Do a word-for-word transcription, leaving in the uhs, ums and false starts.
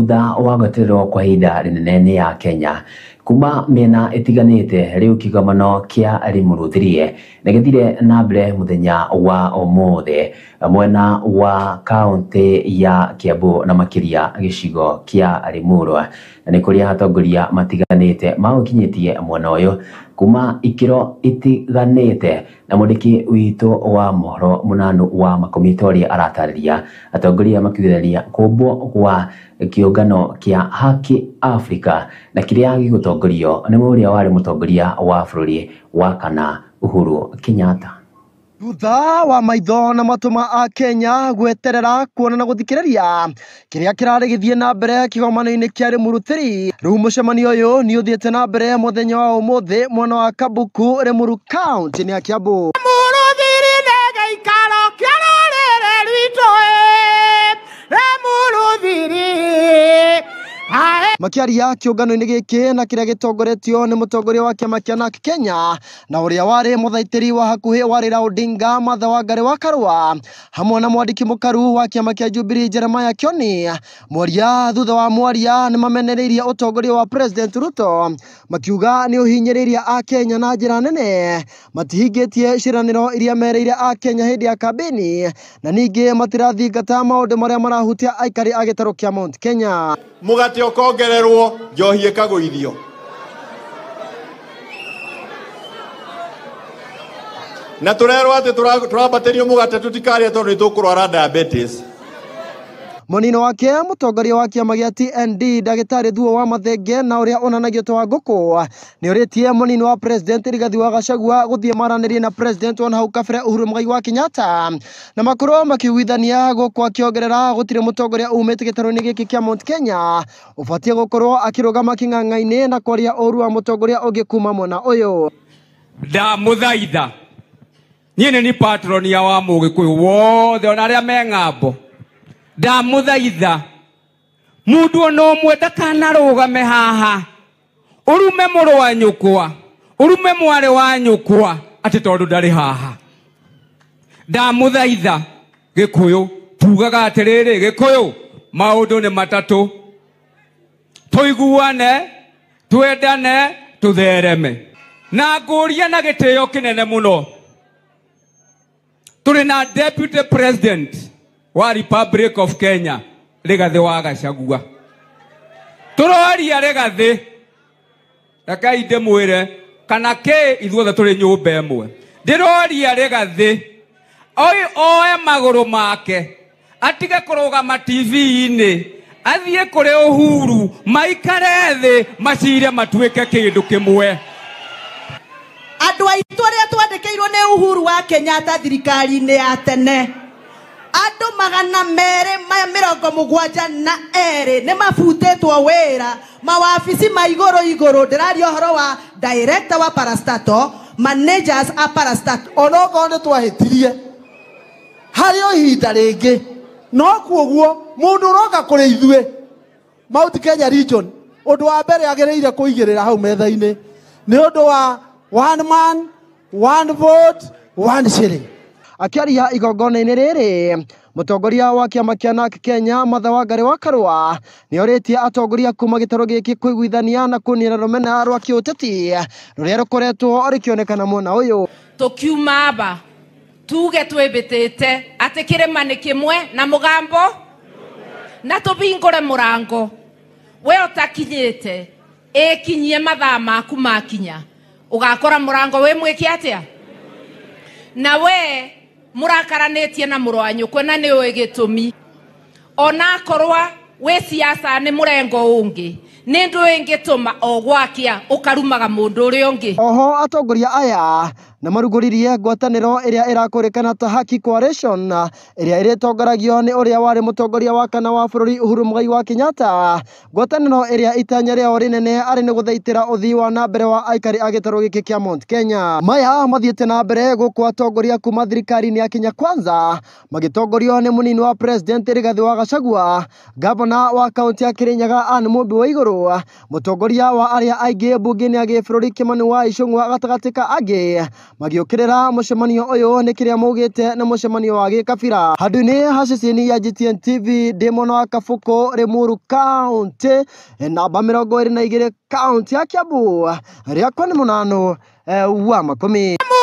thutha wa gwetererwo kwa ihinda rinene ya Kenya kuma mĩena ĩtiganĩte, rĩu kĩgomano kĩa Limuru three nĩgĩthire na mbere mũthenya wa ũmũthĩ mwena wa kaunti ya Kiambu na makĩria gĩcigo kĩa Limuru, na nĩ kũrĩa atongoria matiganĩte magũkinyĩtie mwena ũyũ kuma ikĩro itiganĩte, na mũndĩki witũ wa mohoro Mũnanu wa Makomito ũrĩa aratarĩria atongoria makiugĩrĩria kũmbwo gwa kĩũngano kĩa Haki Africa na kĩrĩa gĩgũtongorio nĩ ũrĩa warĩ mũtongoria wa bũrũri wa kana Uhuru Kenyatta. Thutha wa maitho na matũma a Kenya gweterera kuona na gũthikĩrĩria kĩrĩa kĩrarĩ gĩthiĩ na mbere kĩgomano-inĩ kĩa Limuru three, rĩu mũcemanio ũyũ nĩ ũthiĩte na mbere mũthenya wa ũmũthĩ mwena wa Kabuku, Limuru County ya Kiambu. Makiaria kĩũngano-inĩ gĩkĩ na kĩrĩa gĩtongoretio nĩ mũtongoria wa kĩama kĩa Narc Kenya na ũrĩa warĩ mũthaitĩri wa hakuhĩ wa Raila Odinga Martha Wangari wa Karua, hamwe na mwandĩki mũkaru wa kĩama kĩa Jubilee Jeremiah Kioni. Mwaria thutha wa mwaria nĩ mamenereirie ũtongoria wa President Ruto, makiuga nĩ ũhinyĩrĩria a Kenya na njĩra nene, matihingĩtie ciĩranĩro iria mereire a Kenya hĩndĩ ya kambĩini, na ningĩ matirathingata maũndũ marĩa marahutia aikari a gĩtarũ kĩa Mount Kenya. Mugate ukongererwo njohi ĩkagũithio. Na tũrerwo atĩ tũrambatĩrio mũgate tũtikarĩa tondũ nĩ tũkũrwara diabetes. Mũnini wake mũtongoria wa kĩama gĩa T N D Ndagĩtarĩ Thuo wa Mathenge na ũrĩa onanagio ta wa ngũkũ nĩ ũrĩtie mũnini wa President Rigathi wa Gachagua gũthiĩ maranĩrie na President wa hau kabere Uhuru Muigai wa Kenyatta, na makorwo makiuithania gũkũ akĩongerera gũtirĩ mũtongoria umĩte gĩtarũ-inĩ gĩkĩ kĩa Mount Kenya ũbatiĩ gũkorwo akĩrũgama kĩng'ang'a-inĩ na kwaria ũru wa mũtongoria ũngĩ kuma mwena ũyũ. Ndamũthaitha niĩ nĩ ni patron ya wa Mũgĩkũyũ wothe ona arĩa me ng'ambo, ndamũthaitha mundu ona ũmwe ndakanarũgame haha ũrume mũrũ wa nyũkwa, ũrume mwarĩ wa nyũkwa atĩ tondũ ndarĩ haha. Ndamũthaitha Gĩkũyũ tugaga atĩrĩrĩ, Gĩkũyũ maũndũ nĩ matatũ: tũiguane, twendane, tũthereme. Na ngũria na gĩtĩo kĩnene mũno, tũrĩ na Deputy President wa Republic of Kenya Rigathi wa Gachagua. Tũroria Rigathi, rekai ndĩmwĩre kana kĩ ithuothe tũrĩ nyũmba ĩmwe. Ndĩroria Rigathi oe magũrũ make atige kũrũgama T V-inĩ, athiĩ kũrĩ Uhuru, maikare thĩ macire matuĩke kĩndũ kĩmwe. Andũ aitũ arĩa twandĩkĩirwo nĩ Uhuru wa Kenyatta thirikari-inĩ ya tene, andũ magana merĩ ma mĩrongo mũgwanja na erĩ nĩ mabutĩtwo wĩra mawabici ma igũrũ igũrũ. Ndĩraria ũhoro wa director wa Parastatal, managers a Parastatal. Onokorwo nĩ twahĩtirie harĩ ihinda rĩngĩ, no kuoguo mũndũ ũroka kũrĩ ithuĩ Mount Kenya region, ũndũ wa mbere agĩrĩire kũigĩrĩra hau metha-inĩ nĩ ũndũ wa one man one vote one shilling. Akiaria igongona-inĩ rĩrĩ, mũtongoria wa kĩama kĩa Narc Kenya Martha Wangari wa Karua nĩ orĩtie atongoria kuma gĩtarũ gĩkĩ kũiguithania na kũniina rũmena rwa kĩũteti rũrĩa rũkoretwo rũkĩonekana mwena ũyũ. Tũkiuma aba tuge twĩbĩtĩte atĩ kĩrĩma nĩ kĩmwe na mũgambo na tũbingũre mũrango. We ũtakinyĩte ĩkinyie mathaa maku makinya ũgakora mũrango wĩ mwĩke atĩa, na we mũrakaranĩtie na mũrũ wa nyũkwa na nĩ ũĩ gĩtũmi. Ona akorwa we siasa nĩ mũrengo ũngĩ, nĩ ndũ ĩngĩtũma o gwakia ũkarumaga mũndũ ũrĩa ũngĩ. Oho atongoria aya na marugũririe ngwatanĩro ĩrĩa ĩrakũrĩkana ta Haki Coalition ĩrĩa ĩrĩtongoragio nĩ ũrĩa warĩ mũtongoria wa kana wa bũrũri Uhuru Muigai wa Kenyatta, ngwatanĩro ĩrĩa itanya rĩao rĩnene arĩ nĩ gũthaitĩra ũthii wa na mbere wa aikari a gĩtarũ gĩkĩ kĩa Mount Kenya. Maya mathiĩte na mbere gũkũ atongoria kuma thirikari-inĩ ya Kenya Kwanza magĩtongorio nĩ mũnini wa President Rigathi wa Gachagua, gavana wa kaunti ya Kirinyaga Anne Mũmbi wa Igũrũ, mũtongoria wa arĩa aingĩ mbunge-inĩ ya gĩbũrũri Kimani wa Ichung'wa gatagatĩ ka angĩ, magiukirira mucemanio uyu ni kiria mugite na mucemanio wa gikabira handu-ini ha ceceni ya G T N T V ndimona wa Kabuku Limuru County namba mirongo iri na igiri kaunti ya Kiambu riakwa ni munano wa makumi.